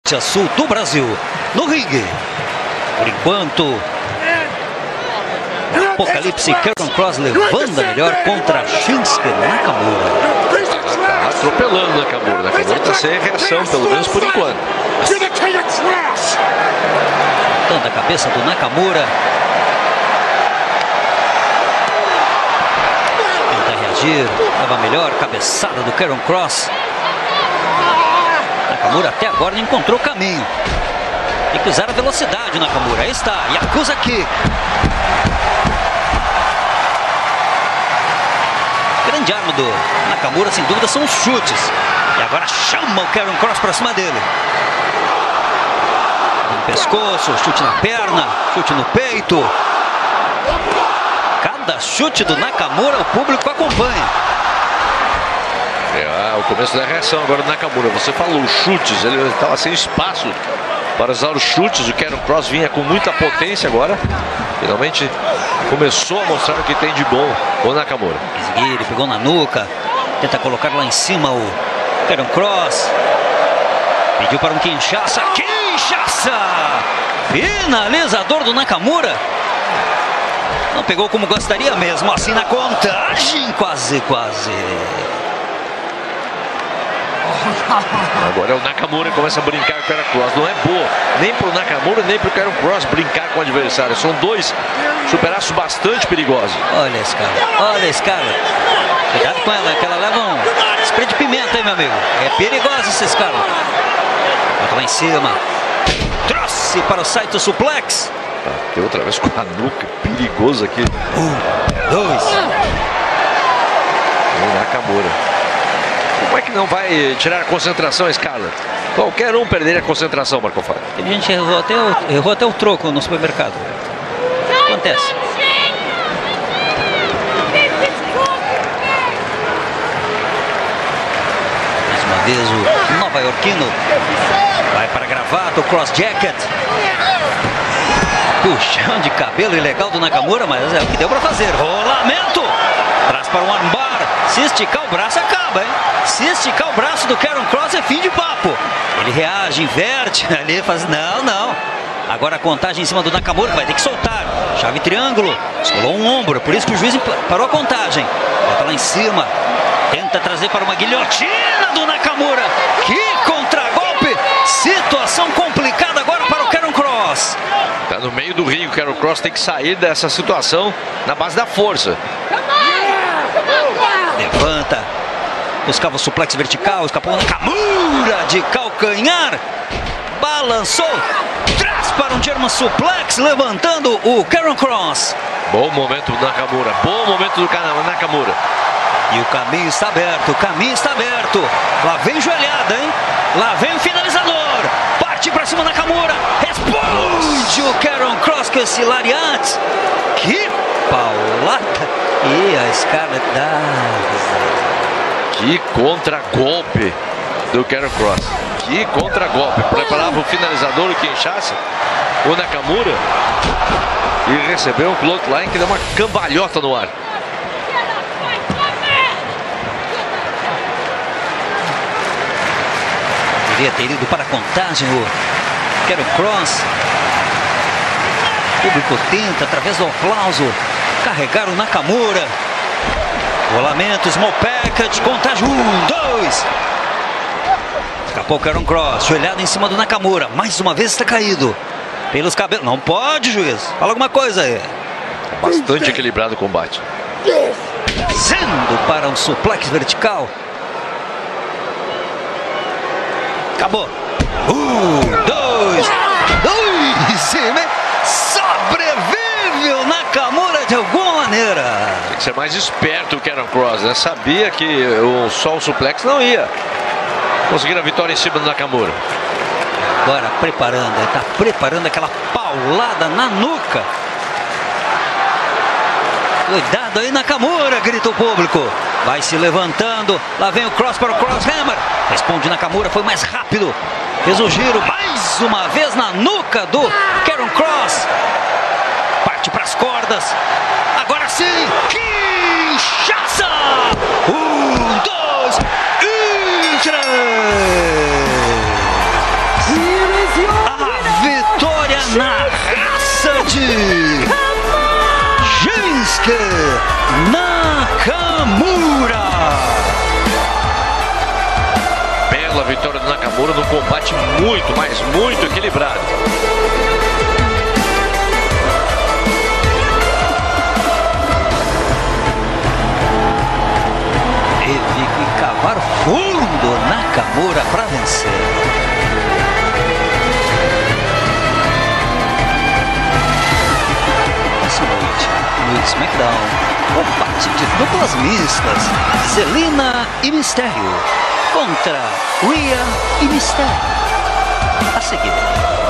Sul do Brasil, no ringue. Por enquanto, Apocalipse Karrion Kross levando a melhor contra Shinsuke Nakamura. Tá atropelando Nakamura. Nakamura tá sem reação, pelo menos por enquanto. Tanta a cabeça do Nakamura. Tenta reagir, leva a melhor cabeçada do Karrion Kross. Nakamura até agora não encontrou caminho. Tem que usar a velocidade, Nakamura. Aí está, Yakuza Kick. Grande arma do Nakamura, sem dúvida, são os chutes. E agora chama o Karrion Kross para cima dele. No pescoço, chute na perna, chute no peito. Cada chute do Nakamura, o público acompanha. O começo da reação agora do Nakamura. Você falou, os chutes, ele estava sem espaço para usar os chutes. O Karrion Kross vinha com muita potência agora. Finalmente começou a mostrar o que tem de bom o Nakamura. Ele pegou na nuca, tenta colocar lá em cima o Karrion Kross. Pediu para um Kinshasa. Kinshasa! Finalizador do Nakamura. Não pegou como gostaria mesmo, assim na contagem. Quase. Agora o Nakamura começa a brincar com o Karrion Kross. Não é boa nem pro Nakamura nem pro Karrion Kross brincar com o adversário. São dois superaços bastante perigosos. Olha esse cara. Cuidado com ela, que ela leva um spray de pimenta aí, meu amigo. É perigosa essa escala. Bota lá em cima. Trouxe para o Saito Suplex. Tem outra vez com a nuca. Perigoso aqui. 1, 2. O Nakamura. Como é que não vai tirar a concentração, Scarlett? Qualquer um perderia a concentração, Marco Fábio. Tem gente que errou até o troco no supermercado. Acontece. Mais uma vez o nova-iorquino vai para a gravata, o cross jacket. Puxão de cabelo ilegal do Nakamura, mas é o que deu para fazer. Rolamento. Traz para um armbar. Se esticar o braço, acaba, hein? Se esticar o braço do Karrion Kross, é fim de papo. Ele reage, inverte ali, faz... Não. Agora a contagem em cima do Nakamura, que vai ter que soltar. Chave triângulo. Escolou um ombro, por isso que o juiz parou a contagem. Bota lá em cima. Tenta trazer para uma guilhotina do Nakamura. Que contragolpe. Situação complicada agora para o Karrion Kross. Tá no meio do ringue, o Karrion Kross tem que sair dessa situação na base da força. Levanta. Buscava o suplex vertical. Escapou o Nakamura de calcanhar. Balançou. Traz para um German suplex. Levantando o Karrion Kross. Bom momento do Nakamura. Bom momento do Nakamura. E o caminho está aberto. Lá vem joelhada, hein? Lá vem o finalizador. Parte para cima do Nakamura. Responde o Karrion Kross com esse lariat. Que paulada. E a Scarlett dá. Que contragolpe do Karrion Kross. Que contragolpe. Preparava o finalizador, o Kinshasa, o Nakamura. E recebeu um clothesline que deu uma cambalhota no ar. Deveria ter ido para a contagem o Karrion Kross. O público tenta, através do aplauso, carregar o Nakamura. Rolamento, small package, contagem 1, 2. Escapou o Karrion Kross, joelhado em cima do Nakamura. Mais uma vez está caído. Pelos cabelos. Não pode, juiz. Fala alguma coisa aí. Bastante equilibrado o combate. Sendo para um suplex vertical. Acabou. 1, 2. Sobrevive o Nakamura de alguma maneira. Tem que ser mais esperto o Karrion Kross, né? Sabia que só o suplex não ia conseguir a vitória em cima do Nakamura. Agora preparando, ele está preparando aquela paulada na nuca. Cuidado aí, Nakamura, grita o público. Vai se levantando, lá vem o Kross para o Crosshammer. Responde Nakamura, foi mais rápido. Fez o giro mais uma vez na nuca do Karrion Kross. Parte para as cordas. Agora sim, Kinshasa. 1, 2 e 3. na raça de Shinsuke Nakamura. Bela vitória do Nakamura num combate muito, mas muito equilibrado. Teve que cavar fundo Nakamura para vencer. Essa noite, no SmackDown, combate de duplas mistas, Zelina e Mistério contra Rhea e Mistério. A seguir.